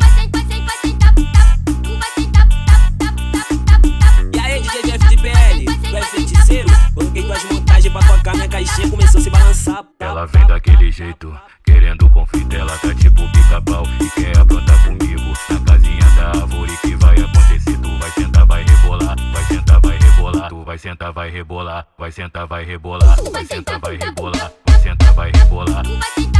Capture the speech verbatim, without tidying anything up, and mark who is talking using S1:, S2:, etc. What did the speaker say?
S1: vai sentar, vai sentar, tu vai sentar,
S2: E aí, D J Jeff de P L, tu é feiticeiro? Coloquei tuas montagens pra tocar, minha caixinha começou a se balançar.
S3: Ela vem daquele jeito, querendo conflito, ela tá tipo pica-pau e quer aprontar comigo. Na casinha da árvore que vai acontecer, tu vai sentar, vai rebolar, vai sentar, vai rebolar, tu vai sentar, vai rebolar, vai sentar, vai rebolar, vai sentar, vai rebolar, vai sentar, vai rebolar.
S1: tu vai sentar.